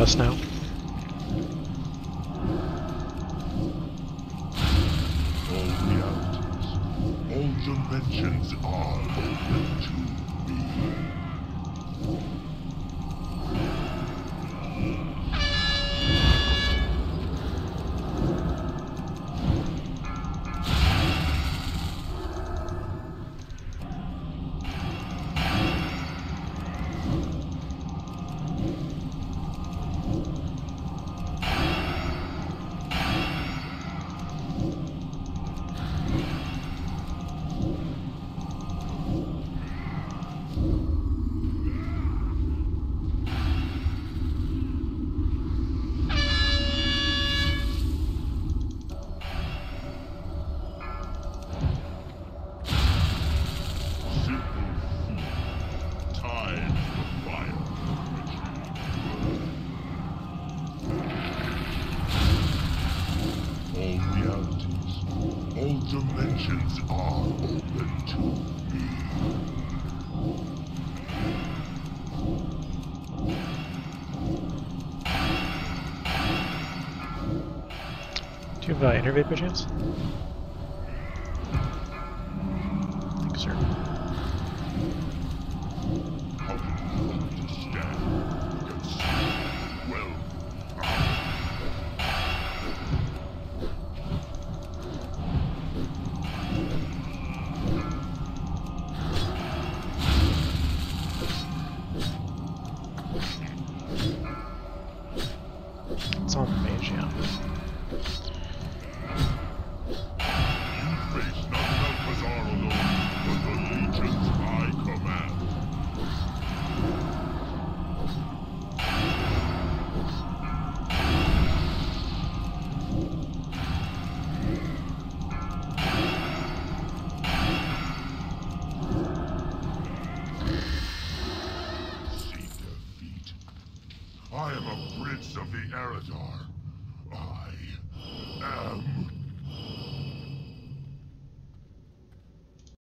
us now. All realities, all dimensions are open to me. All dimensions are open to me. Do you have Innervate by chance? I think so. How can you hope to stand against well? It's on the mage, yeah. You face not Malphazar alone, but the legions I command. See defeat. I am a prince of the Eredar. I am